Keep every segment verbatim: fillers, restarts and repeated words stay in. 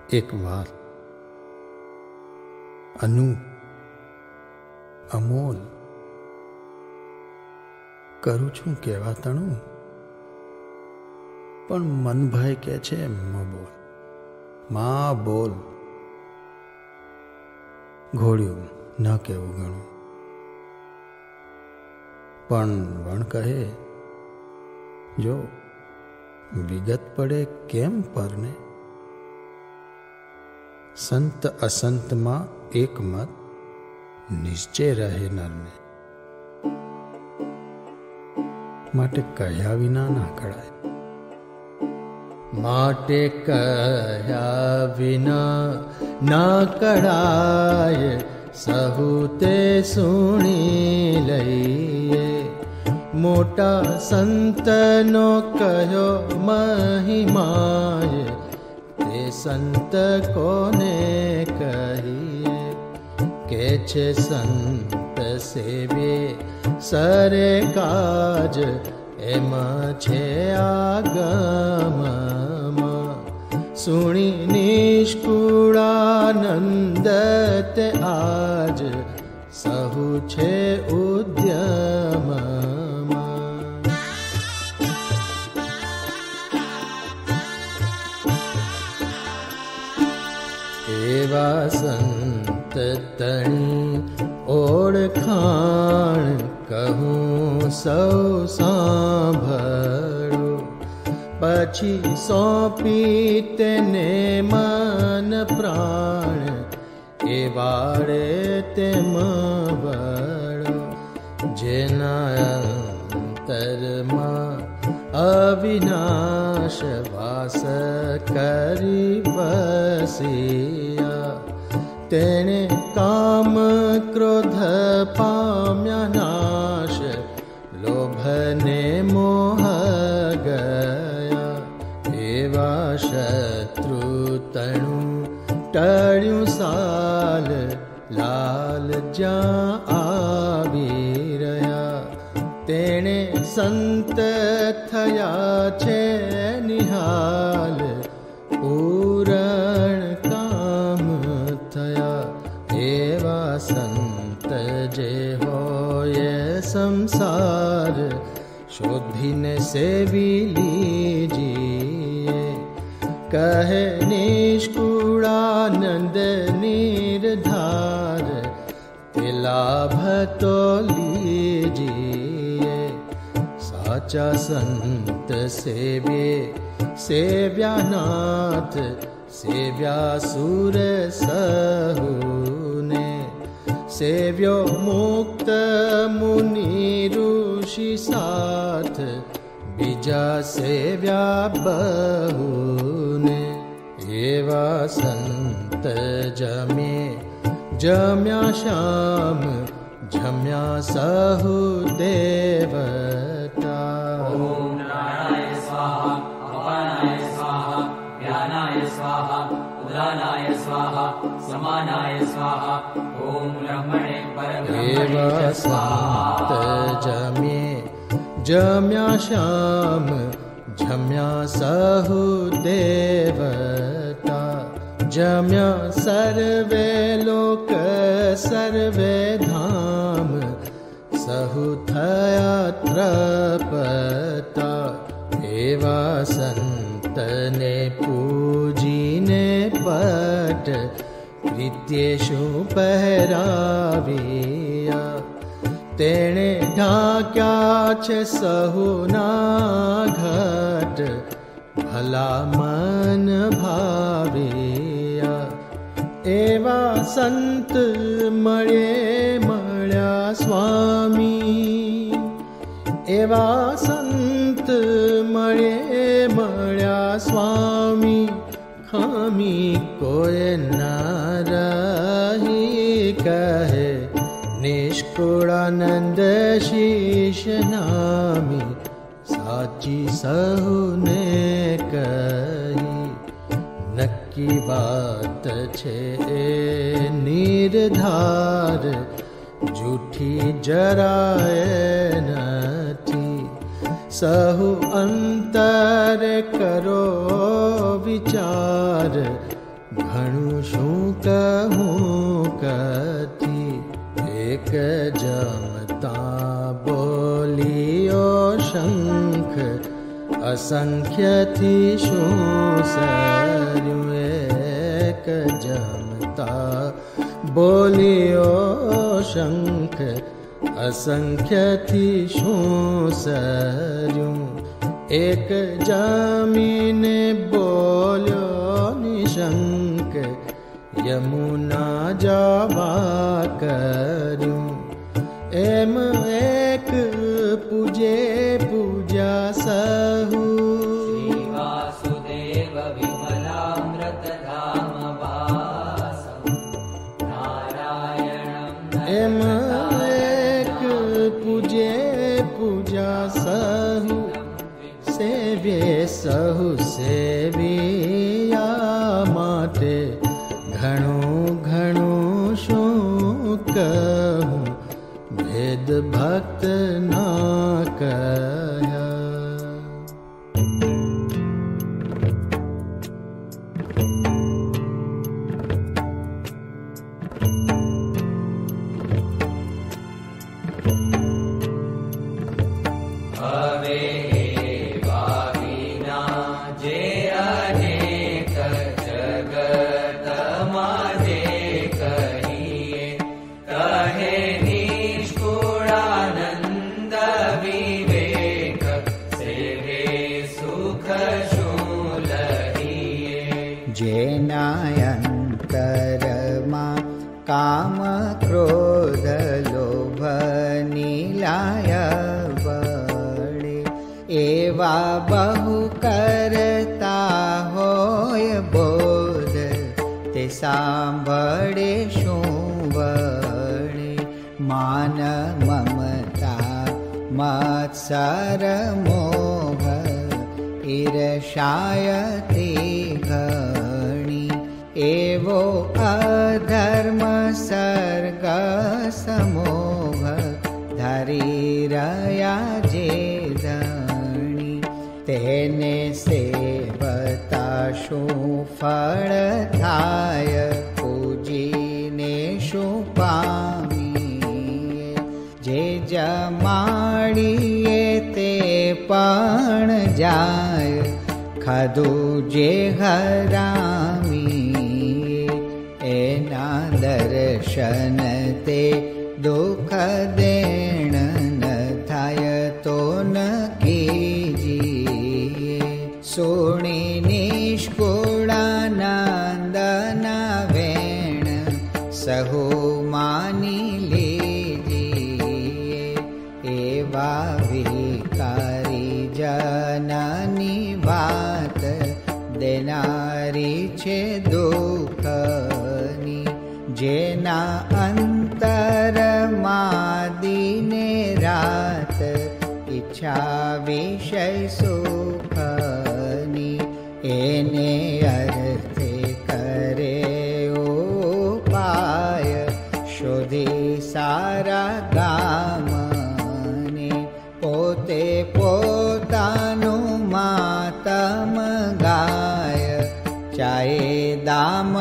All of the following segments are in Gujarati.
एक વાત अनु अमोल करू छूं केवा तणु पण मन भाई के छे म बोल मां बोल घोड़ियों न केवुं घणुं पण वण कहे जो विगत पड़े केम परने संत असंत मां एक मत निश्चय रहे नरने माटे कह्या विना ना कळाय माटे कह्या विना ना कळाय सहुते सुणी लईए मोटा संतनो कह्यो महिमाय ते संत कोने कहिए के छे संत सेवे सरे काज एम छे आगम सुणी निष्कुळानंद ते आज सहु छे उद्यम एवा संत तणी ओळखाण कहूं सौ सांभळो पछी सौंपी तेने मन प्राण एवाड़े तेम वळो जेना अंतरमा अविनाश वास करी बसिया तेने काम क्रोध पाम्या नाश लोभ ने मोह गया एवा शत्रु तणु टळ्યું साल लाल ज्या आवी रह्या तेने संत थया छे निहाल पूरण काम थया एवा संत जे होये संसार शोधीने सेवी लीजिए कहे निष्कुळानंद निर्धार ते लाभ तो लीजिए साचा संत सेवे सेव्यानाथ सेव्या सुर सहुने सेव्यो मुक्त मुनि ऋषि साथ बीजा सेव्या बहुने एवा संत जमे जम्या श्याम जम्या सहु देवता ओम नारायणाय स्वाहा अपानाय स्वाहा व्यानाय स्वाहा उदानाय स्वाहा समानाय स्वाहा ओम ब्रह्मणे परब्रह्मणे संत जमे जम्या श्याम जम्या सहु देवता जम्या सर्वे लोक सर्वे धाम सहु थया त्रपता एवा संतने पूजीने पट कृत्येषु पहराविया तेणे ढाक्या छे सहुना घट भला मन भाविया एवा संत मळे मळ्या स्वामी एवा संत मळे मळ्या स्वामी खामी कोय ना रही कहे निष्कुळानंद शीश नामी साची सहुने कही नक्की बात छे निर्धार झूठी जराय नथी सहु अंतर करो विचार घणु शू कहूँ कथी। एक जमता बोलियो शंख, असंख्य थी शू सरयू। एक जमता बोलियो शंख, असंख्य थी शू सरयू। एक जमीन बोल्यो निशंक, यमुना जावा कर्यूं। एम एक पूजे पूजा सहु, श्री वासुदेव विमलामृत धाम वासं, नारायणं एम एक पूजे पूजा सहु। सेव्ये सहु सेविया माटे, घणु घणु शू कहूँ, भेद भक्त ना कहा। जेनायंतरमा काम क्रोध लोभ नीलाय बड़े, एवा बहु करता होय बोध, ते सांभळे शू वड़े। मान ममता मत्सर मोह, ईर्ष्यायति घणी। एवो अधर्म सर्ग समोह, धरी रया जे धणी। तेने सेवता शू फल थाय, पूजीने शू पामीए। जे जमाड़िए ते पण जाय, खाधु जे हरामी। एना दर्शन ते दुख देण न थाय तो न कीजिए। सोणी निष्कुळानंदन वेण, सहु मानी लीजिए। एवा विकारी जननी बात, देनारी छे दुखनी। जेना अंतर मादीने रात, इच्छा विषय सुखनी। एने अर्थे करे उपाय, शोधी सारा गामने। पोते पोतानु मातम गाय, चाहे दाम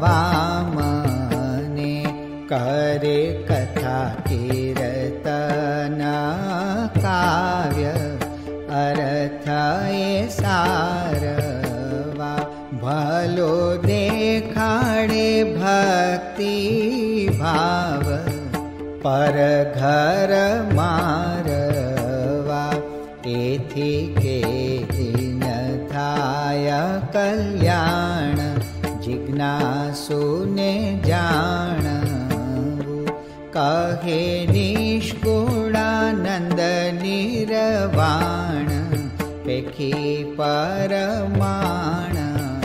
वामने। करे कथा कीर्तन काव्य, अर्थ ये सारवा। भलो देखाड़े भक्ति भाव, पर घर मारवा। एथी के दिन थाय कल्याण, जिज्ञासु ने जाणवु। कहे निष्कुळानंद निर्वाण, पेखी परमाण।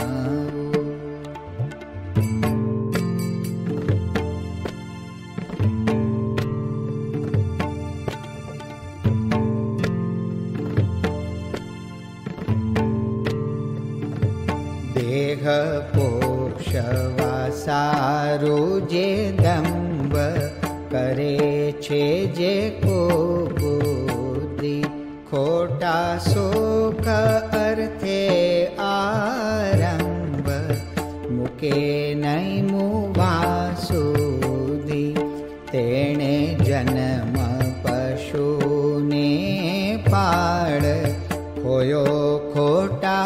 देह पोषवा सारू जे दंभ, करे छे जे को बुद्धि। खोटा सुख अर्थे आरंभ, मुके પાડ ખોયો ખોટા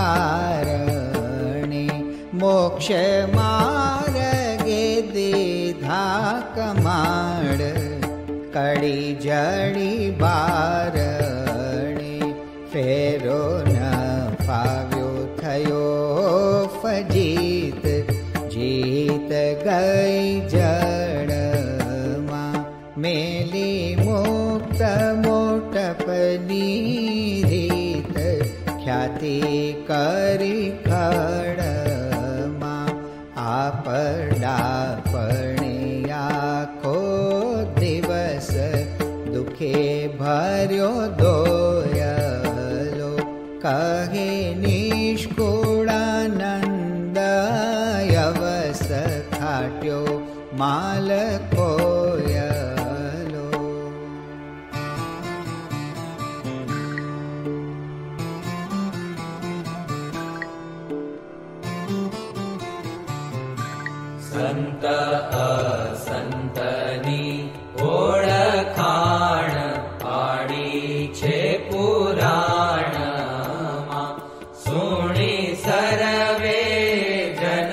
કારણે મોક્ષ માર્ગે દીધા કમાડ કડી જડી બારણે ફેરો ન ફાવ્યો થયો ફજીત જીત ગઈ જડમાં મેલી મુક્ત મોટપની રીત ખ્યાતિ કરી ખડમાં આપડાપણે આખો દિવસ દુખે ભર્યો દોયલો કહે નિષ્કુળાનંદ અવસ ખાટ્યો માલ કોયલો. સંત અસંતની ઓળખાણ પાડી છે પુરાણમાં સુણી સર્વે જન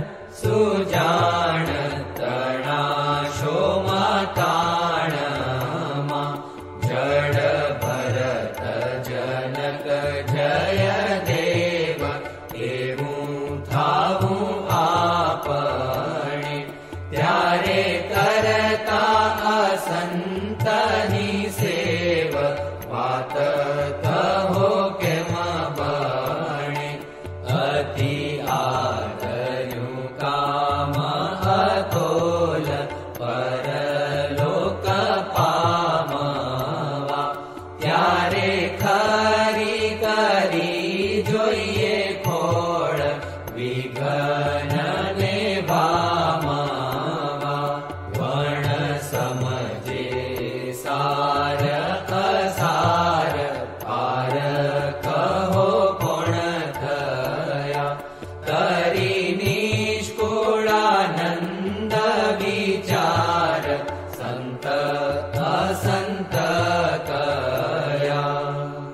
સુજાણ તણાશો માતાણમાં જડ ભરત જનક જય દેવ એવું થાવું આપણે ત્યારે કરતા અસંતની સેવ વાત કહો કેમ બણે અતિ આદર્યું કામ અતોલ પરલોક પામવા ત્યારે ખરી કરી જોઈએ ખોળ વિઘન ને ભામવા વણ સમજે સાર અસાર પાર કહો કોણ થયા કરી નિષ્કુળાનંદ વિચાર સંત અસંત કયા.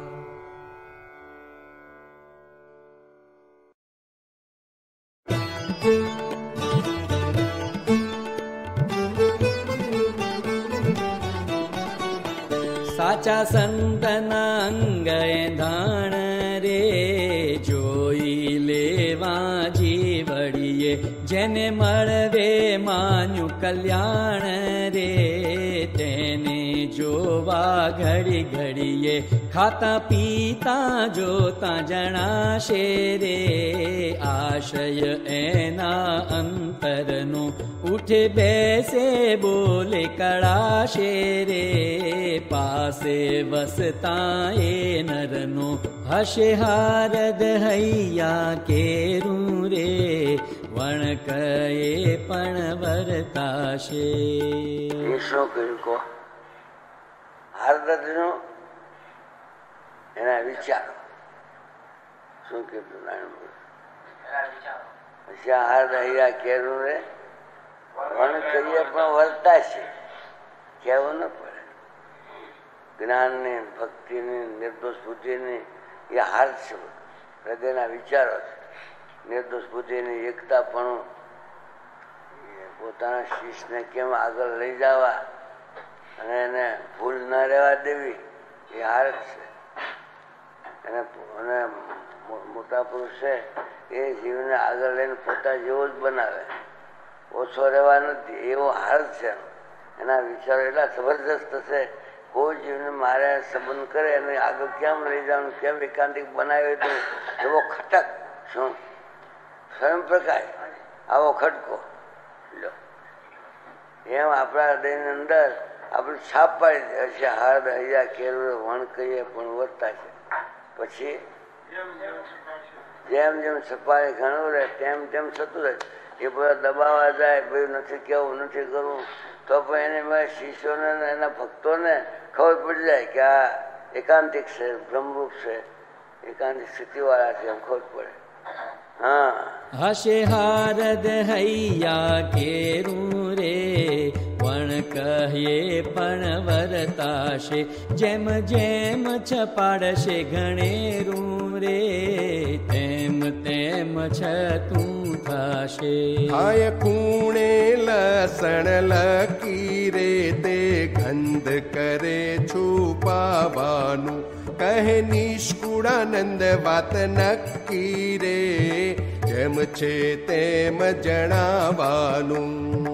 સાચા સંતના અંગે ધાણ રે જોઈ લેવા જીવડીએ જેને મળવે માન્યું કલ્યાણ રે તેને જોવા ઘડી ઘડીએ ખાતા પીતા જોતા જણાશે રે આશય એના અંતરનો ઉઠે બેસે બોલે કળાશે રે પાસે વસતા એ નરનો હશે હારદ હૈયા કેરું રે વણકએ પણ વર્તાશે. શું કર્યું કહો? હારદનો એના વિચારો શું કીધું નારાયણ? હાર્દ હૈયા કેરું રે વણકએ પણ વર્તાશે. કહેવું ન પડે. જ્ઞાનની ભક્તિની નિર્દોષ બુદ્ધિની એ હાર છે. હૃદયના વિચારો છે. નિર્દોષ બુદ્ધિની એકતા પણ પોતાના શિષ્યને કેમ આગળ લઈ જવા અને એને ભૂલ ન રહેવા દેવી એ હાર છે. એને અને મોટા પુરુષ છે એ જીવને આગળ લઈને પોતા જેવો જ બનાવે, ઓછો રહેવા નથી, એવો હાર છે. એના વિચારો એટલા જબરજસ્ત છે. કોઈ જીવને મારે સંબંધ કરે અને આગળ કેમ લઈ જવાનું, કેમ એકાંતિક બનાવ્યો તો એવો ખટક શું સ્વયં પ્રકાશ આવો ખટકો લો એમ આપણા હૃદયની અંદર આપણે છાપ પાડી હશે. હાર્દ હૈયા કેરું વણ કહીએ પણ વધતા છે. પછી જેમ જેમ સફાઈ ઘણું રહે તેમ તેમ થતું રહે. એ બધા દબાવવા જાય, ભાઈ નથી કેવું નથી કરવું, તો પણ એને મારા શિષ્યોને એના ભક્તોને ખબર પડી જાય કે આ એકાંતિક છે, બ્રહ્મરૂપ છે, એકાંતિક સ્થિતિવાળા છે, એમ ખબર પડે. હા હશે હારદ હૈયા કેરું રે વણ કહીએ પણ વર્તાશે, જેમ જેમ છપાડશે ઘણેરું રે, તેમ તેમ છતું થશે. આય કુણે લસણ લકીરે તે ગંધ કરે છુપાવાનું, કહે નિષ્કુળાનંદ વાત નક્કી રે, જેમ છે તેમ જણાવાનું.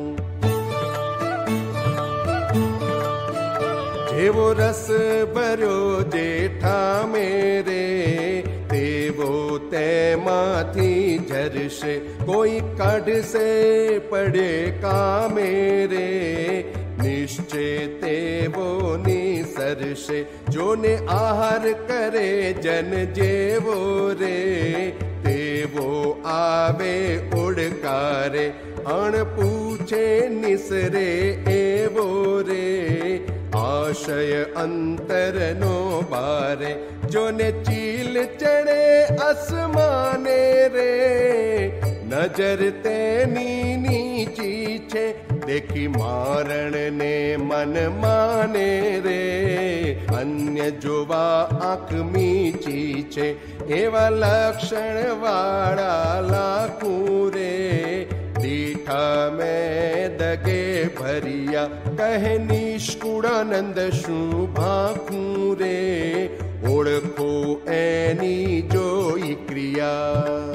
જેવો રસ ભર્યો જેઠા મેરે, તેવો તેમાંથી ઝરશે, કોઈ કાઢશે પડે કામે રે, નિશ્ચય તેવો નિસરશે. જોને આહાર કરે જન જેવો રે, તેવો આવે ઓડકારે, અણ પૂછે નિસરે એવો રે, આશય અંતરનો બારે. જોને ચીલ ચડે અસમાને રે, નજર તેની નીચી છે, દેખી મારણ ને મન માને રે, અન્ય જોવા આંખ મીચી છે, એવા લક્ષણ વાળા લાખું રે, દીઠા મેં દગે ભરિયા, કહે નિષ્કુળાનંદ શું ભાખું રે, ઓળખો એની જોઈ ક્રિયા.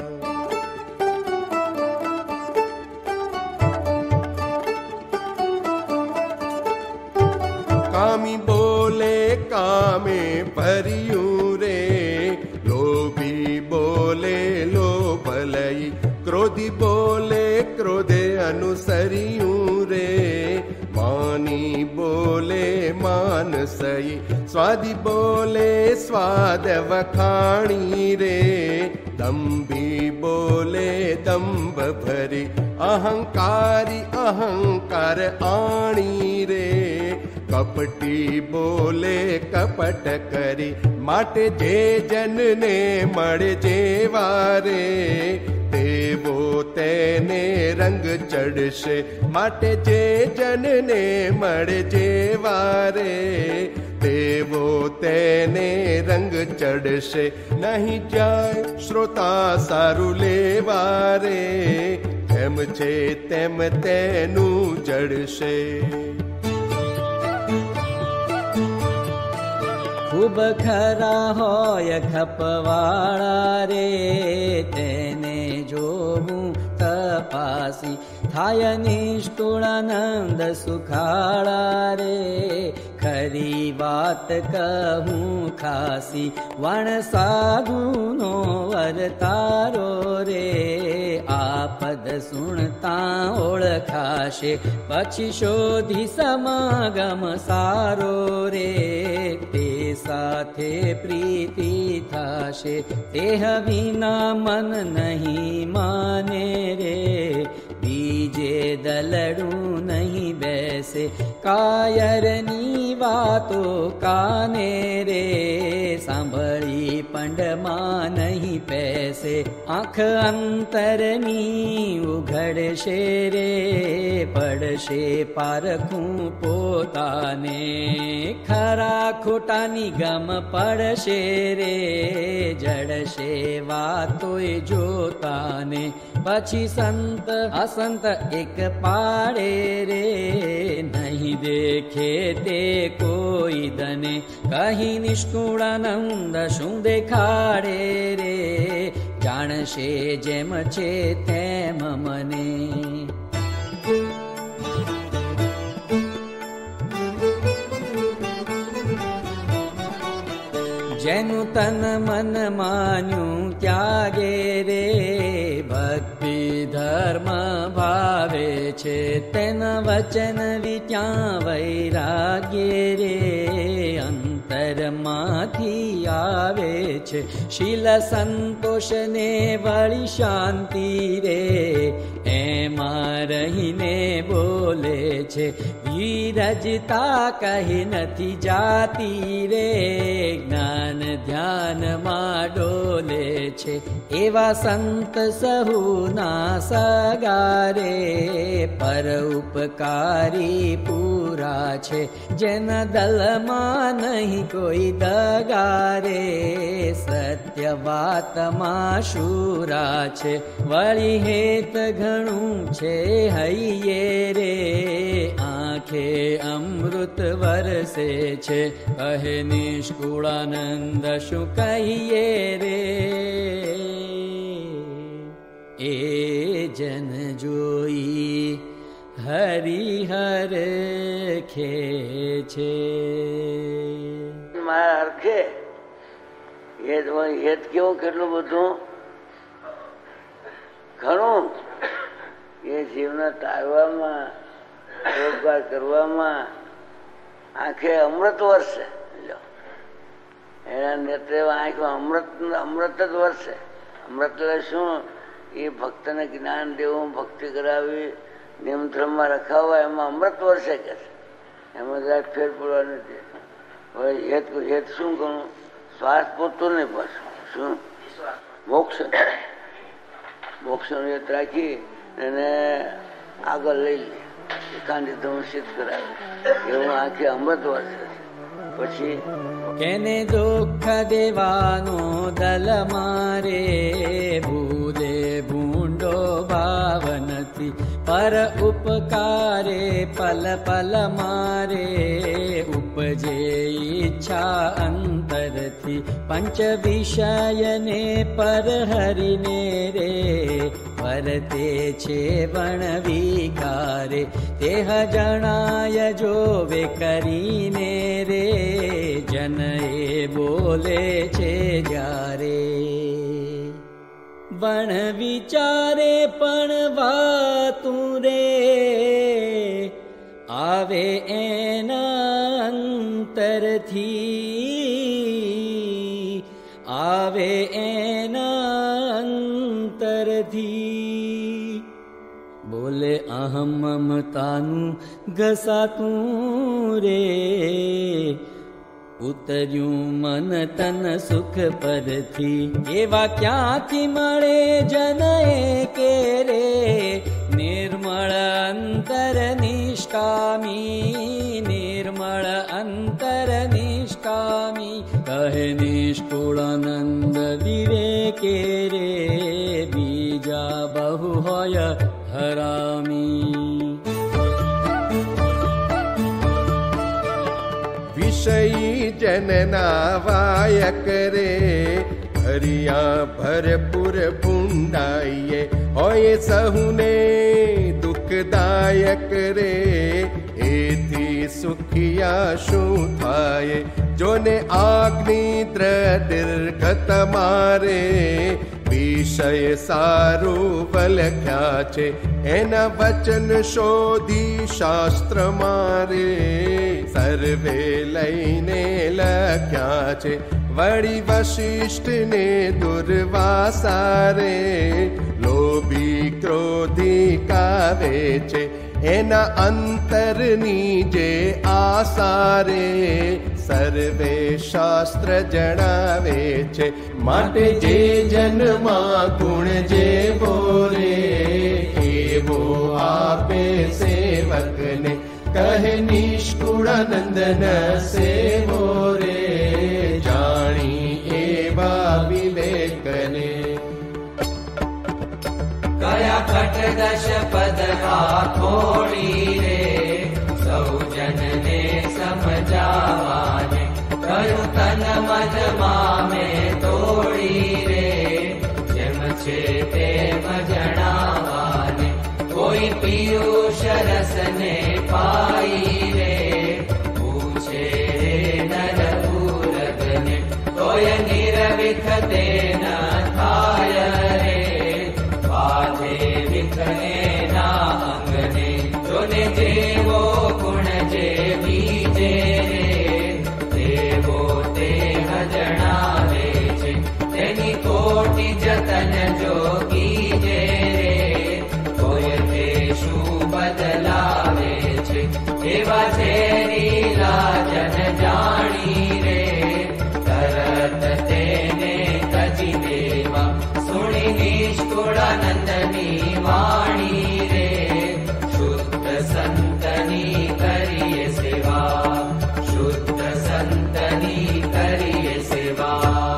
કામી બોલે કામે ભર્યું રે, લોભી બોલે લોભ લઈ, ક્રોધી બોલે ક્રોધે અનુસર્યું રે, માની બોલે માન સઈ, સ્વાદી બોલે સ્વાદ વખાણી રે, દંભી બોલે દંભ ભરી, અહંકારી અહંકાર આણી રે, કપટી બોલે કપટ કરી, માટે જે જનને મળે જેવા રે, તેવો તેને રંગ ચડશે, માટે જે જનને મળે જેવા રે, તેવો તેને રંગ ચડશે. નહીં જાય શ્રોતા સારું લેવા રે, જેમ છે તેમ તેનું જડશે. ખૂબ ખરા હોય ખપવાળા રે, તેને જોવું તપાસી, થાય નિષ્કુળાનંદ સુખાળા રે, ખરી વાત કહું ખાસી, વણ સાધુનો વર્તારો રે, આપદ સુણતા ઓળખાશે, પછી શોધી સમાગમ સારો રે, તે સાથે પ્રીતિ થશે, દેહ વિના મન નહીં માને રે, બીજે દલડું નહીં બેસે, કાયરની વાતો કાને રે, સાંભળી પંડમાં નહીં પેસે, આંખ અંતરની ઉઘડશે રે, પડશે પારખું પોતાને, ખરા ખોટાની ગમ પડશે રે, જડશે વાતોય જોતાને, પછી સંત અસંત એક પાડે રે, નહીં દેખે તે કોઈ દને, કહી નિષ્કુળાનંદ શું દેખાડે રે, જાણશે જેમ છે તેમ મને. જેનું તન મન માન્યું ત્યાગે રે, ભક્તિ ધર્મ ભાવે છે, તેના વચન વિત્યા વૈરાગ્ય રે, અંતર અંતરમાંથી આવે છે. શીલ સંતોષ ને વળી શાંતિ રે એમાં રહીને બોલે છે. ધીરજતા કહી નથી જાતી રે જ્ઞાન ધ્યાનમાં ડોલે છે. એવા સંત સહુ ના સગારે પર ઉપકારી પૂરા છે. જેના દલમાં નહીં કોઈ દગારે સત્ય વાતમાં શુરા છે. વળી હેત ઘણું છે હૈયે રે આંખે અમૃત વરસે છે. કહે નિષ્કુળાનંદ શું કહીએ રે એ જન જોઈ હરિહર ખે છે. મારા હરખે હેત હેત કેવું કેટલું બધું ઘણું એ જીવને તારવામાં રોજગાર કરવામાં આંખે અમૃત વરસે. એના નેત્રે આંખમાં અમૃત અમૃત જ વરસે. અમૃત એટલે શું? એ ભક્તને જ્ઞાન દેવું, ભક્તિ કરાવી, નિયમધર્મમાં રખાવવા, એમાં અમૃત વર્ષે કે છે. એમાં જરાક ફેર પડવા નથી. હવે હેત હેત શું કરું? શ્વાસ પૂરતું નહીં પાછું. શું મોક્ષ મોક્ષનું હેત રાખી એને આગળ લઈ લે, એકાંતિ ધમ સિદ્ધ કરાવે. એવું આંખે અમૃત વર્ષે છે. પછી કેને દુઃખ દેવાનો દલ મારે ભૂલે ભૂંડો ભાવ નથી. પર ઉપકારે પલ પલ મારે ઉપજે ઈચ્છા અંતરથી. પંચ વિષયને પર હરીને રે પરતે છે વણ વિકારે. તેહ જણાય જોવે કરીને રે જન એ બોલે છે જ્યારે. વણ વિચારે પણ વાતું રે આવે એના અંતરથી. આવે એના અંતરથી. બોલે અહમ મમતાનું ઘસાતું રે ઉતર્યું મન તન સુખ પરથી. એવા ક્યાંથી મળે જન કે રે નિર્મળ અંતર નિષ્કામી. નિર્મળ અંતર નિષ્કામી. કહે નિષ્કુળાનંદ વિવેકે રે બીજા બહુ હોય હરામી. વિષય જનના વાય કરે હરિયા ભરપૂર ભૂંડાઈએ. હોય સહુને દુઃખદાયક રે એથી સુખિયા શું થાય. જોને આગ્નિદ્ર દીર્ઘત મારે વિષય સારું વલખ્યા છે. એના વચન શોધી શાસ્ત્ર મારે સર્વે લઈને લખ્યા છે. વળી વશિષ્ઠ ને દુર્વાસારે લોભી ક્રોધી કાવે છે. એના અંતરની જે આસારે સર્વે શાસ્ત્ર જણાવે છે. માટે જે જન્મમાં ગુણ જે બોરે એવો આપે સેવકને. કહે નિષ્કુળાનંદન સેવો રે જાણી એવા વિવેકને. કયા ખટ દશ પદ થોડી રે સૌજનને સમજાવાને. કયું તન મન મામે તોડી રે જેમ છે તેમ જણાવાને. કોઈ પિયુષ રસને પાઈ રે પૂછે નર પૂરગને. તોય નિરવિખ તે ન થાય રે બાધે વિખને ના અંગને. જોને જેવો ગુણ જે બીજે રે તેવો निष्कुळानन्दनी वाणी रे शुद्ध संतनी करिये सेवा शुद्ध संतनी करिये सेवा।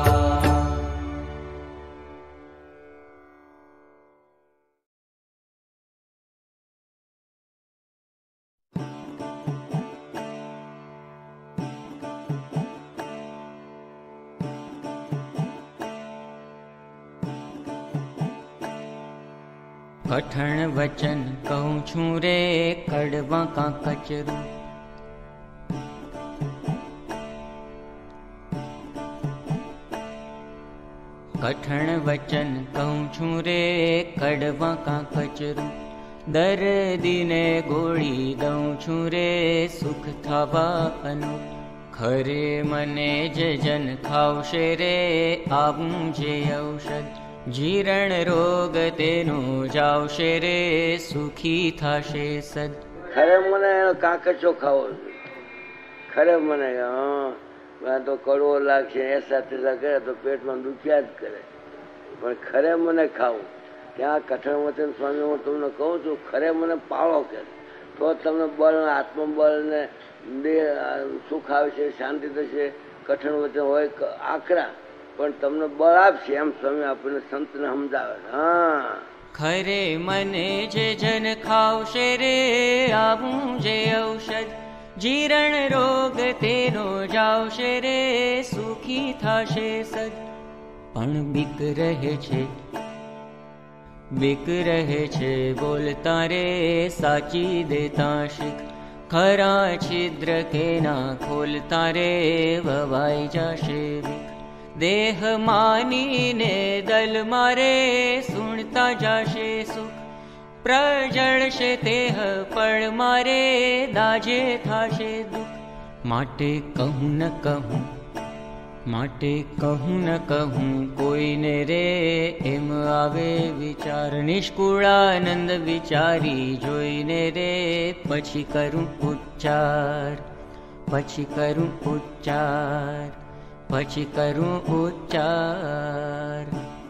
कठण वचन कहूँ छू रे कड़वा का कचरू। कठण वचन कहूँ छू रे कड़वा का कचरू। दर्दी ने गोળી દઉં છું રે સુખ થવા અનુ। ખરે મને જે જન ખાવશે રે આવું જે ઔષધ। જીરણ રોગ તેનો જાવશે રે સુખી થાશે સદ। ખરે મને કાકચો ખાવો ખરે મને હા તો કડવો લાગશે એ સાથે કરે તો પેટમાં દુખ્યા જ કરે પણ ખરે મને ખાવું ત્યાં કઠણ વચન સ્વામી હું તમને કહું છું ખરે મને પાળો કે તો તમને બળ આત્મબળ ને સુખ આવશે શાંતિ થશે। કઠણ વચન હોય આકરા પણ તમને બળ આપશે એમ સ્વામી આપણને સંતને સમજાવે। હા ખરે મને જે જન ખાવશે રે આવું જે ઔષધ। જીરણ રોગ તેનો જાવશે રે સુખી થાશે સદ। પણ બીક રહે છે બીક રહે છે બોલતા રે સાચી દેતા શીખ। ખરા છિદ્ર કે ના ખોલતા રે વવાઈ જાશે બીક। देह मानी ने दल मारे सुनता जाशे सुख। प्रजळशे तेह पळ मारे दाजे थाशे दुख। माटे कहूँ न कहूँ माटे कहूँ न कहूँ कोई ने रे एम आवे विचार। निष्कुळानंद विचारी जोईने रे पछी करूँ उच्चार पछी करूँ उच्चार पछी करूँ उच्चार।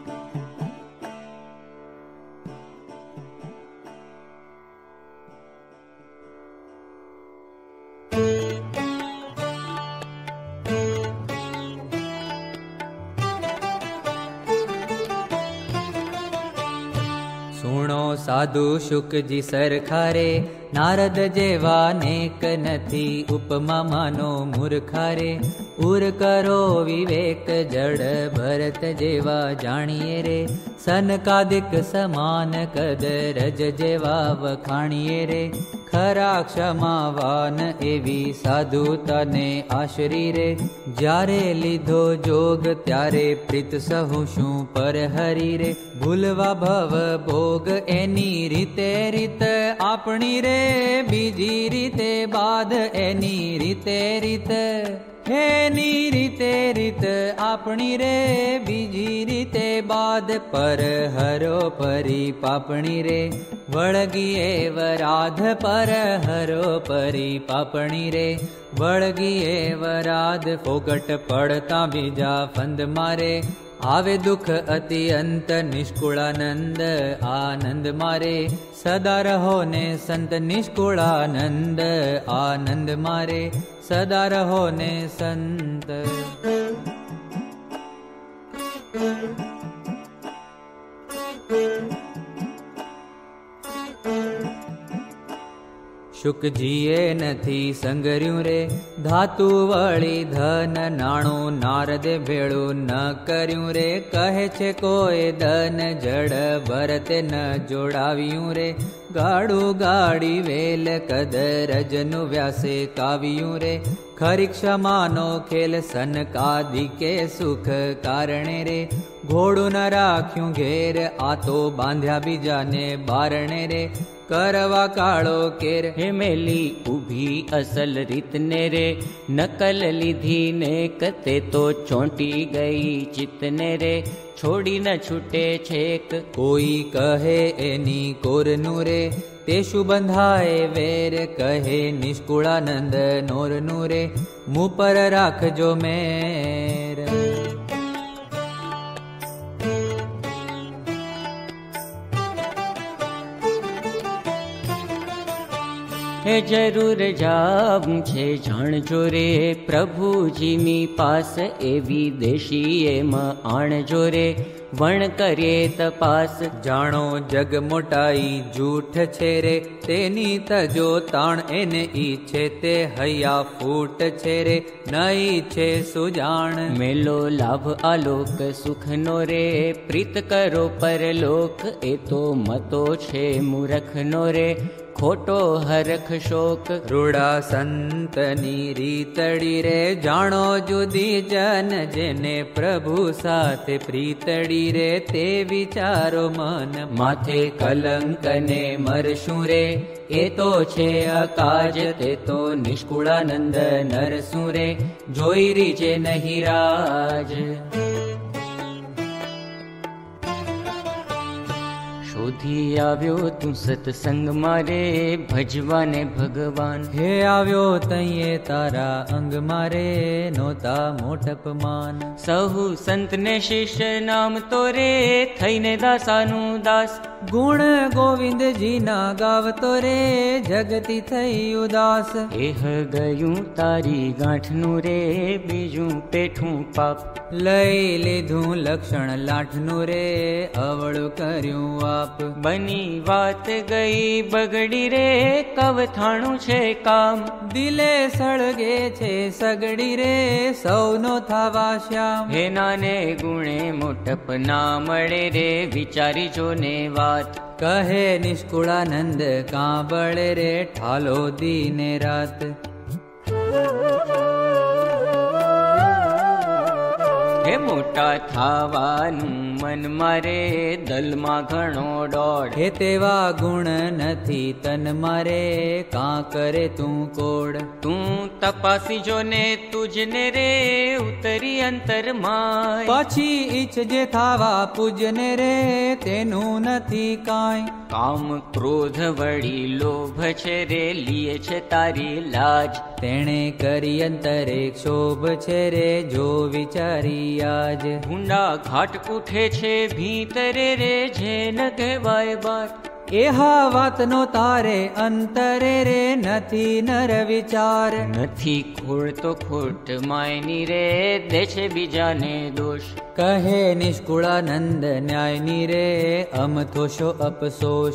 सुणो साधु शुक जी सरखारे नारद जेवा नेक नथी उपमा मानो मूर्खारे। उर करो विवेक जड़ भरत जेवा जानिए रे। सनकादिक समान कद रज जेवा वखाणिए रे। खरा क्षमावान एवी साधुता ने आश्री रे। जारे लीधो जोग त्यारे प्रीत सहु शू पर हरी रे। भूलवा भव भोग एनी रीते रीत आपणी रे। बीजी रीते बाद एनी रीते रीत एनी रीते रीत आपणी रे। बीजी रीते बाद पर हरो परी पापणी रे। वळगिए वराध पर हरो परी पापणी रे। वळगिए वराध फोगट पड़ता बीजा फंद मारे। आवे दुख अति अंत निष्कुळानंद आनंद मारे। सदा रहो ने संत निष्कुळानंद आनंद मारे। सदा रहो ने संत। शुक जीए नथी संगर्यू रे। धातु वળી धन नाणो नारद भेळू न कर्यू रे। कहे छे कोई धन जड़ भरत न जोड़ाव्यू रे। गाड़ू गाड़ी वेल कद रजनु व्यासे काव्यू रे। खरी क्षमानो खेल सनकादि के सुख कारणे रे। घोड़ू न राख्यू घेर आतो बांध्या बीजा ने बारणे रे। करवा काळो केर हेमेली उभी असल रीत ने रे। नकल लीधी ने कते तो चोंटी गई चितने रे। छोड़ी न छूटे छेक कोई कहे एनी कोरनु रे। तेषु बंधाए वेर कहे निष्कुळानंद नोरनु रे। मुँह पर राखजो मेर। એ જરૂર જાવું છે જાણજો રે પ્રભુજીની પાસ, એવી દેશી એમાં આણજો રે વણ કરીએ તપાસ. જાણો જગ મોટાઈ જૂઠ છે રે, તેની તજો તાણ એને ઈચ્છે તે હૈયા ફૂટ છે રે, નહીં છે સુજાણ. મેલો લાભ આલોક સુખનો રે, પ્રીત કરો પરલોક, એ તો મતો છે મૂરખનો રે ખોટો હરખ શોક. રૂડા સંતની રીતડી રે, જાણો જુદી જન જેને પ્રભુ સાથે પ્રીતડી રે, તે વિચારો મન માથે કલંક ને મરશું રે, એ તો છે અકાજ, તે તો નિષ્કુળાનંદ નરસું રે, જોઈ રીજે નહીં રાજ. શોધી આવ્યો તું સત્સંગ મારે, ભજવાને ભગવાન. હે આવ્યો તઈએ તારા અંગ મારે, નોતા મોટપમાન. સહુ સંતને શિષ્ય નામ તો રે, થઈને દાસાનું દાસ. ગુણ ગોવિંદજીના ગાવતો રે, જગતી થઈ ઉદાસ. એહ ગયું તારી ગાંઠનું રે, બીજું પેઠું પાપ. લઈ લીધું લક્ષણ લાઠનું રે, અવળું કર્યું આપ. બની વાત ગઈ બગડી રે, કવથાણું છે કામ. દિલે સળગે છે સગડી રે, સૌનો થાવા શ્યામ. હે નાને ગુણે મોટપ ના મળે રે, વિચારી જો ને વાત. કહે નિષ્કુળાનંદ કાં બળે રે, ઠાલો દીને રાત. હે મોટા થાવાનું મન મારે, દલમાં ઘણો દોડ. હે તેવા ગુણ નથી તન મારે, કાં કરે તું કોડ. તું તપાસી જો ને તુજને રે, ઉતરી અંતરમાં. પછી ઈચ્છજે થાવા પૂજને રે, તેનું નથી કાંઈ. કામ ક્રોધ વળી લોભ છે રે, લીએ છે તારી લાજ. તેણે કરી અંતરે ક્ષોભ છે રે, જો વિચારી આજ. ભૂંડા ઘાટ કૂઠે છે ભીતરે રે, જેન કહેવાય બાટ. એહા વાતનો તારે અંતરે રે, નથી નર વિચાર. નથી ખોળ તો ખોટ માયની રે, દે છે બીજાને દોષ. કહે નિષ્કુળાનંદ ન્યાયની રે, અમથોશો અપસોષ.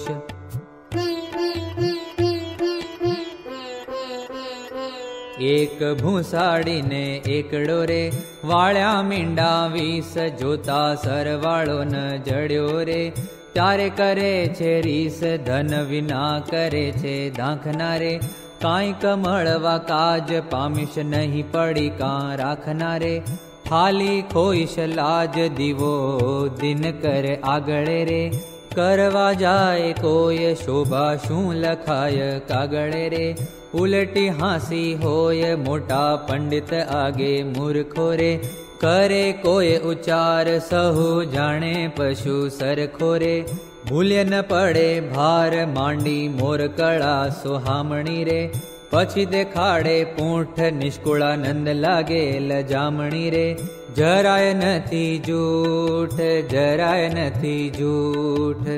એક ભૂસાડીને એકડો રે, વાળ્યા મીંડા વીસ, જોતા સરવાળો ન જડ્યો રે. ત્યારે કરે છે રીસ, ધન વિના કરે છે દાખના રે. કાંઈક મળવા કાજ, પામીશ નહીં પડી કાં રાખના રે. થાલી ખોઈશ લાજ, દીવો દિન કરે આગળે રે. કરવા જાય કોઈ શોભા, શું લખાય કાગળે રે. ઉલટી હાંસી હોય મોટા પંડિત આગે મૂર્ખો રે. કરે કોઈ ઉચ્ચાર, સહુ જાણે પશુ સરખો રે. ભૂલ્ય ન પડે ભાર, માંડી મોર કળા સોહામણી રે. પછી દેખાડે પૂંઠ, નિષ્કુળાનંદ લાગે લજામણી રે. જરાય નથી જૂઠ, જરાય નથી જૂઠ.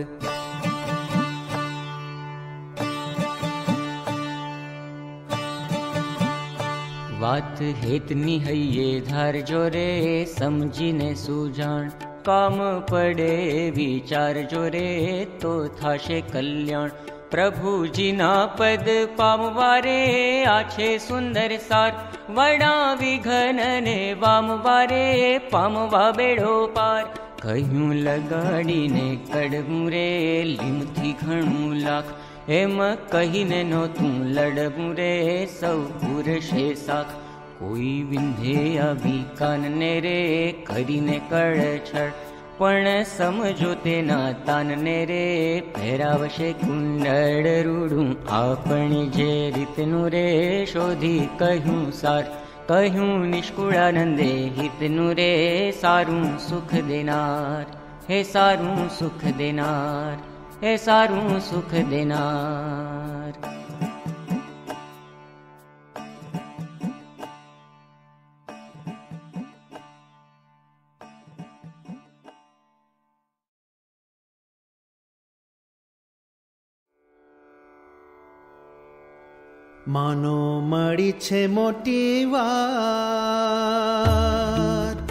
વાત હેતની હૈયે ધારજો રે, સમજીને સુજાણ. કામ પડે વિચારજો રે, તો થાશે કલ્યાણ. પ્રભુજીના પદ પામવારે, આ છે સુંદર સાર. વડા વિઘનને વામવારે, પામવા બેડો પાર. કહ્યું લગાડીને કડવું રે, લીમથી ઘણું લાખ. એમ કહીને નહોતું લડવું રે, સૌ પુરશે સાખ. કોઈ વિંધે આવી કાનને રે, કરીને કળછળ. પણ સમજો તેના તાનને રે, પહેરાવશે કુંડળ રૂડું. આપણી જે રીતનું રે, શોધી કહ્યું સાર. કહ્યું નિષ્કુળાનંદે હિતનું રે, સારું સુખ દેનાર. હે સારું સુખ દેનાર, હે સારું સુખ દેનાર. માનો મળી છે મોટી વાત,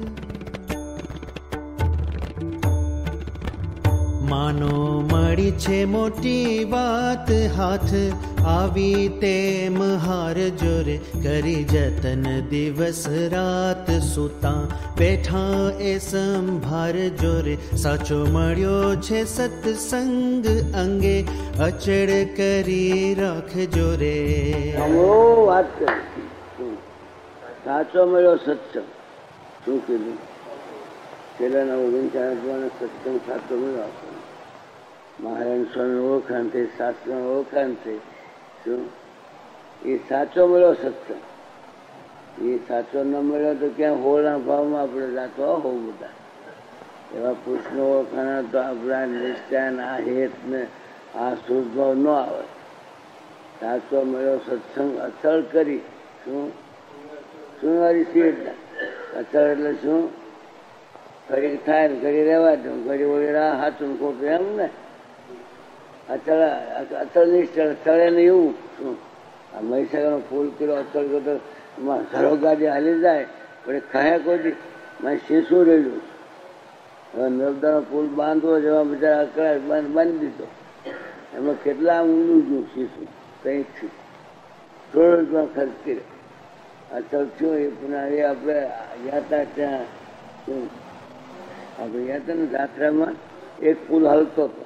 માનો મળી છે મોટી વાત, હાથ આવી તેમ હાર જોરે કરી જતન દિવસ રાત, સૂતા બેઠા એ સંભાર જોરે સાચો મળ્યો છે સત્સંગ અંગે અચળ કરી રાખજો રે. વાત કરી સાચો મળ્યો સત્સંગ શું કીધું છેલ્લાના ઓગણચાળીસ સત્સંગ સાચો મળ્યો આપણને. મહારાજ સ્વામી ઓળખાણ થઈ, શાસ્ત્ર ઓળખાણ થઈ, શું એ સાચો મળ્યો સત્સંગ. એ સાચો ન મળ્યો તો ક્યાં હોળના ભાવમાં આપણે જાતો હોવ બધા એવા પુરુષનો ઓળખાણ તો આપણા નિષ્ઠાન આ હેત ને આ શુદ્ધભાવ ન આવે. સાચો મળ્યો સત્સંગ અચળ કરી શું શું મારી સીટ અચળ એટલે શું ઘડી થાય ને ઘડી રહેવા દઉં, ઘડી વળી રાહ સાચું ખોટું એમ ને. અચળ અચળ નિશ્ચળ ચડે ને એવું શું આ મહીસાગરનો ફૂલ કિલો અચળ કરતો એમાં ઘરો ગાડી હાલી જાય પણ ખાયા કોઈ મેં શીશું રહેલું. હવે નર્મદાનો પુલ બાંધવો જેવા બધા અકળાય બંધ બાંધી દીધો. એમાં કેટલા ઊંડું ગયું શીશું કંઈથી થોડો રૂપિયા ખર્ચ કર્યો. અચળ થયું એ પુનઃ એ આપણે યાત્રા ત્યાં શું આપણે યાત્રાની જાત્રામાં એક પુલ હલતો હતો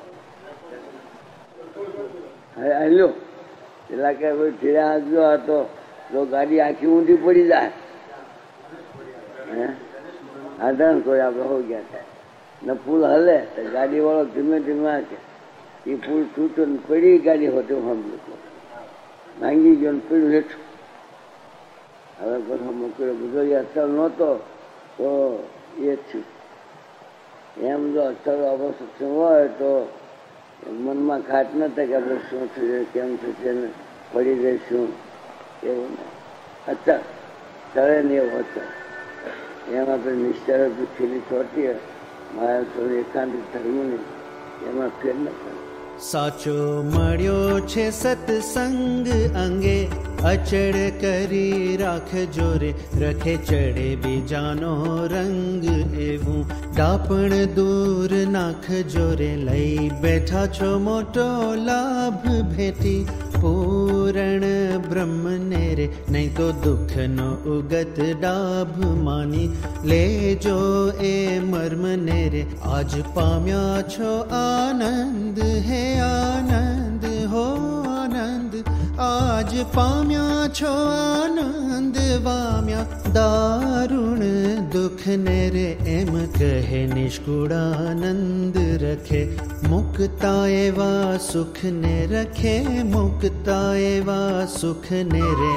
હાલ્યો પેલા કે ધીરે હાંકજો હતો તો ગાડી આખી ઊંધી પડી જાય. હે સાધારણ કોઈ આપણે હો ગયા થાય ને પુલ હલે તો ગાડી વાળો ધીમે ધીમે હાંકે એ પુલ તૂટ્યો ને પડી ગાડી હોતું સમજ્યું ભાંગી ગયો ને પીડું હેઠું. હવે બધો મોકલ્યો બધો અચળ નહોતો તો એ થયું. એમ જો અચળ અવસત્સંગ હોય તો મનમાં ખાટ ન થાય કે આપણે શું થશે કેમ થશે ને પડી જઈશું એવું ને. અચળ ચડે ને એવું અચળ એમ આપણે નિશ્ચય ખીલી છોટીએ મારા થોડી એકાંતિક ધર્મની એમાં ફેર ન કરે. સાચો મળ્યો છે સત્સંગ અંગે અચળ કરી રાખજો રે, રખે ચડે બીજાનો રંગ એવું ડાપણ દૂર નાખજો રે. લઈ બેઠા છો મોટો લાભ ભેટી પૂરણ બ્રહ્મને રે, નહીં તો દુઃખનો ઉગત ડાભ માની લેજો એ મર્મને રે. આજ પામ્યા છો આનંદ હે આનંદ હો આનંદ, આજ પામ્યા છો આનંદ વામ્યા દારુણ દુઃખ ને રે. એમ કહે નિષ્કુળાનંદ રખે મુક્તા એવા સુખ ને રખે મુક્તા એવા સુખ ને રે.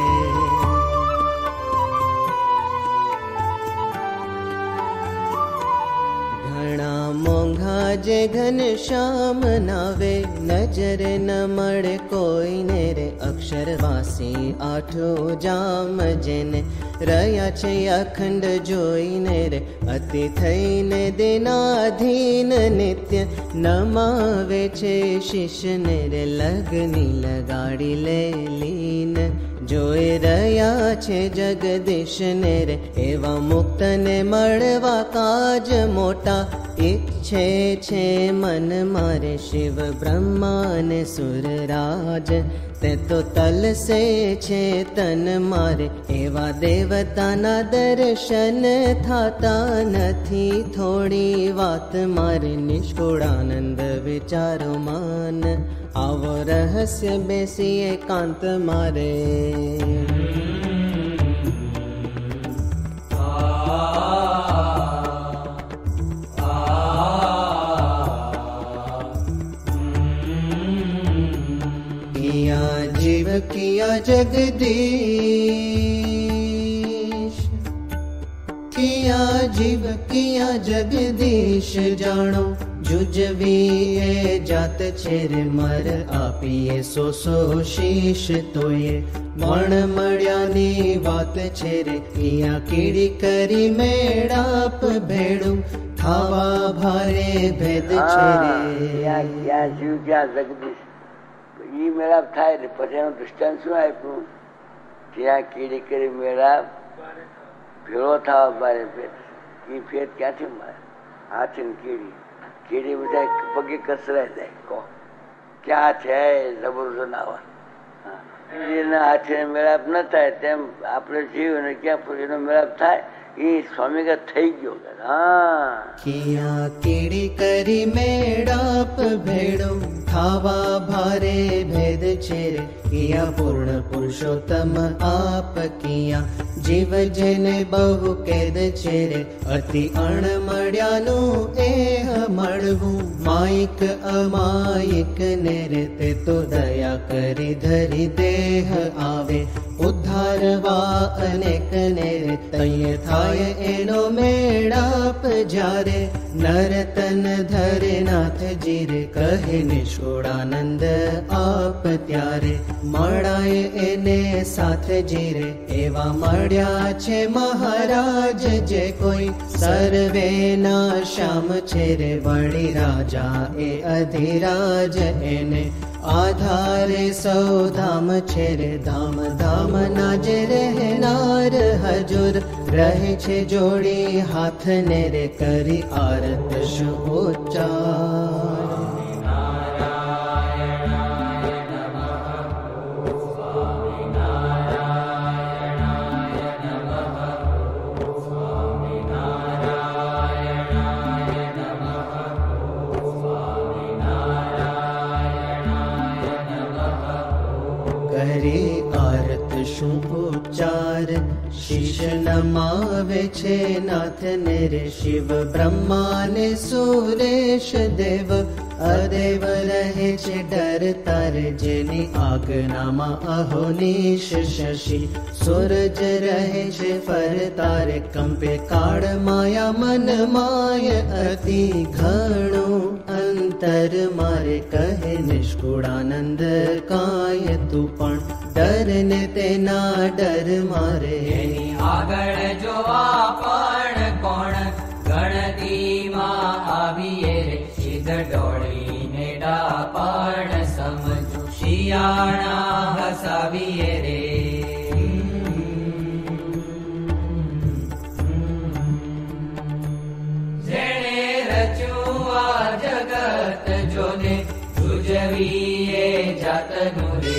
મોંઘા જે ઘનશ્યામ નાવે નજર ન મળે કોઈને રે, અક્ષરવાસી આઠો જામ જેને રહ્યા છે અખંડ જોઈને રે. અતિ થઈને દિનાધીન નિત્ય નમાવે છે શિષ્યને રે, લગની લગાડી લે લીન જોઈ રહ્યા છે જગદીશને રે. એવા મુક્તને મળવા કાજ મોટા ઈચ્છે છે મન મારે શિવ બ્રહ્મા ને સુરરાજ, તે તો તલસે છે તન મારે. એવા દેવતાના દર્શન થાતા નથી થોડી વાત મારે. નિષ્કુળાનંદ વિચારો માન આવો રહસ્ય બેસી એકાંત મારે. કિયા જીવ કિયા જગદીશ, કિયા જીવ કિયા જગદીશ જાણો જુજવી એ જાત છે રે. મર આપીએ સો સો શીશ તોય મણ મળ્યાની વાત છે રે. કિયા કીડી કરી મેળાપ ભેડું થાવા ભારે ભેદ છે રે. ક્યાં જીવ ક્યાં જગદીશ એ એ મેળાપ થાય ને પછી એનું દૃષ્ટાંત શું આપ્યું? ત્યાં કીડી કરી મેળાપ ભેળો થવા બારે ભેદ. એ ભેદ ક્યાંથી મારે? હાથી ને કીડી. કીડી બધા પગે કસરાઈ જાય. કહો ક્યાં છે જબરું જનાવર. કીડીના હાથે મેળાપ ન થાય તેમ આપણે જીવ ને ક્યાં એનો મેળાપ થાય એ સ્વામીગત થઈ ગયો. હા કિયા કીડી કરી મેળાપ ભેડો થાવા ભારે ભેદ છે રે. કિયા પૂર્ણ પુરુષોત્તમ આપ કિયા જીવ જેને બહુ કેદ છે રે. અતિ અણમળ્યાનું એ મળવું માયિક અમાયિક ને રે. તે તો દયા કરી ધરી દેહ આવે ઉદ્ધારવા અનેક ને રે. તૈયે થાય એનો મેળાપ જ્યારે નરતન ધરે નાથજી રે. કહે નિષ્કુળાનંદ આપ ત્યારે મળાય એને સાથજી રે. એવા મળ્યા છે મહારાજ જે કોઈ સર્વેના શ્યામ છે રે. વળી રાજા એ અધિરાજ એને આધારે સૌ ધામ છે રે. ધામ ધામ ના જે રહેનાર હજુર રહે છે જોડી હાથ ને રે. કરી આરત શુભોચ્ચાર. કરી આરત શુભોચ્ચાર. શીશ નમાવે છે નાથ ને રે. શિવ બ્રહ્મા ને સુરેશ દેવ અદેવ રહે છે ડર તારે. જેની આજ્ઞામાં અહોનીશ શશી સૂરજ રહે છે ફર તારે. કંપે કાળ માયા મન માય અતિ ઘણું અંતર મારે. કહે નિષ્કુળાનંદ કાય તું પણ ડર ને તેના ડર મારે. એની આગળ જોવા પણ કોણ ગણતીમાં આવીએ રે. સિદ્ધ ડોળીને ડાપણ સમજુ શિયાણા હસાવીએ રે. જેણે રચ્યું આ જગત જોને જુજવીએ જાતનું રે.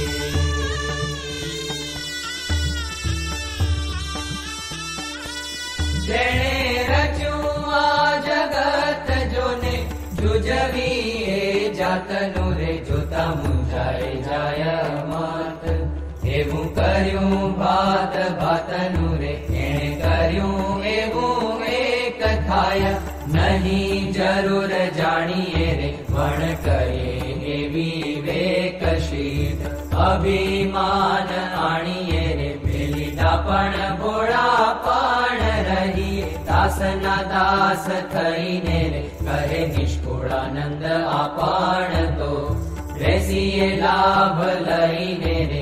જેણે રચ્યું આ જગત જોને જુજવીએ જાતનું રે. જોતા મુંજાય જાય માત એવું કર્યું ભાત ભાતનું રે. એણે કર્યું એવું એક થાય નહીં જરૂર જાણીએ રે. વણ કરીએ એવી વેકશીત અભિમાન આણીએ રે. પેલી ડાપણ ભોળા પણ રહીએ દાસના દાસ થઈને રે. કહે નિષ્કુળાનંદ આપણ તો બેસીએ લાભ લઈને રે.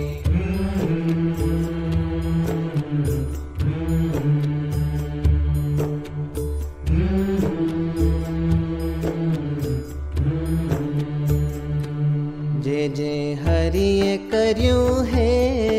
જે જે હરિએ કર્યું હે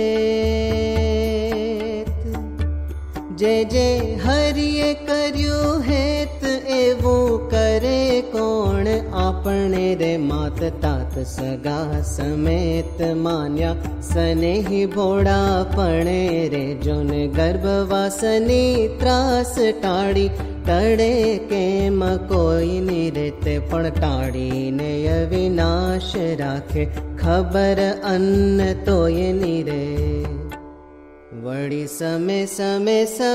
જે જે હરિએ કર્યું હેત એવું કરે કોણ આપણે રે. માત તાત સગા સમેત માન્યા સનેહી ભોળા પણે રે. જોને ગર્ભવાસની ત્રાસ ટાળી ટળે કેમ કોઈની રીતે પણ ટાળીને અવિનાશ રાખે ખબર અન્ન તોયની રે. વળી સમે સમે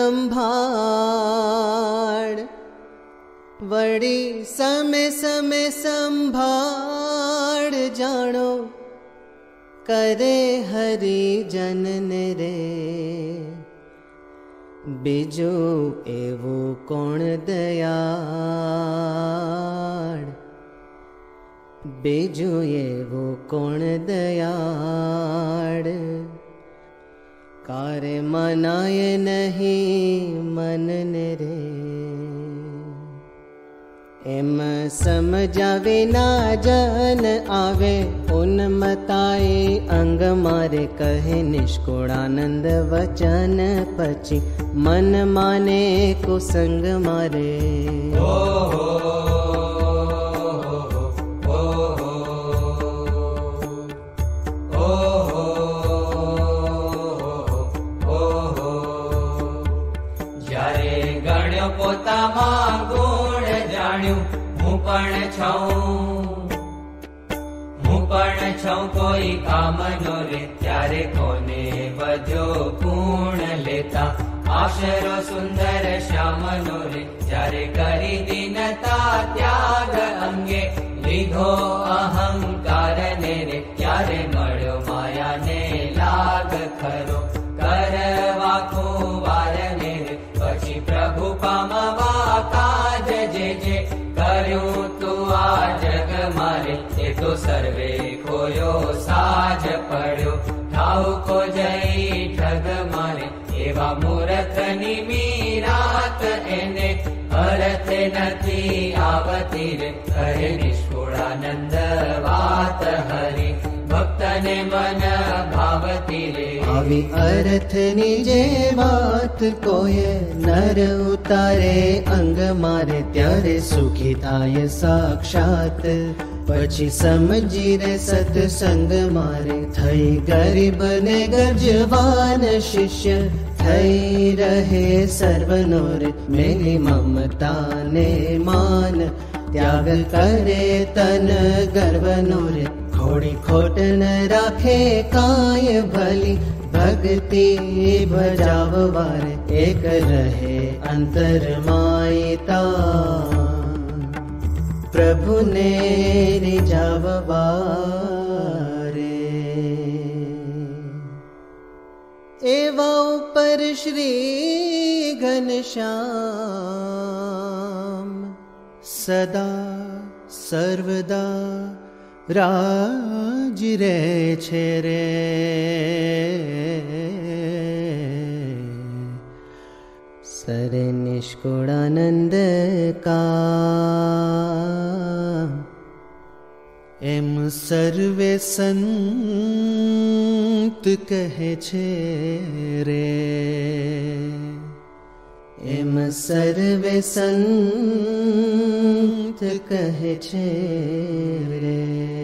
સંભાળ વળી સમે સમે સંભાળ જાણો કરે હરિજનને રે. બીજું એવું કોણ દયાળ બીજું એવું કોણ દયાળ. કારે મનાય નહીં મનને રે. एम समझावे ना जन आवे उन्मताए अंग मारे कहे निष्कुणानंद वचन पची मन माने कुसंग मारे। ओ हो પોતામાં ગુણ જાણ્યું હું પણ છું હું પણ છું કોઈ કામનો રે ત્યારે કોને બધો પૂર્ણ લેતા આશરો સુંદર શ્યામનો રે જ્યારે કરી દીનતા ત્યાગ અંગે લીધો અહંકાર ને રે ત્યારે મળ્યો માયાને લાગ ખરો કરવા કુંવાર ને રે પછી પ્રભુ પામવા કાજ જે જે કર્યું તું આ જગ મારે એ તો સર્વે ખોયો સાજ પડ્યો ઠાઉકો જઈ ઠગ મારે એવા મૂર્ખની મીરાત એને અર્થ નથી આવતી રે કહે નિષ્કુળાનંદ વાત હરી ભક્તને મન ભાવતી રે આવી અર્થની જે વાત કોઈએ નર ઉતારે અંગ મારે ત્યારે સુખી થાય સાક્ષાત પછી સમજી રે સત્સંગ મારે થઈ ગરીબ ને ગજવાન શિષ્ય થઈ રહે સર્વનો રે મેરી મમતા ને માન ત્યાગ કરે તન ગર્વનો રે ખોડી ખોટ ન રાખે કાય ભલી ભક્તિ ભજાવવારે એક રહે અંતર માયતા પ્રભુને રીઝાવવારે એવા ઉપર શ્રી ઘનશ્યામ સદા સર્વદા રાજ રે છે રે સરે નિષ્કુળાનંદ કા એમ સર્વે સંત કહે છે રે એમ સર્વે સંત કહે છે રે।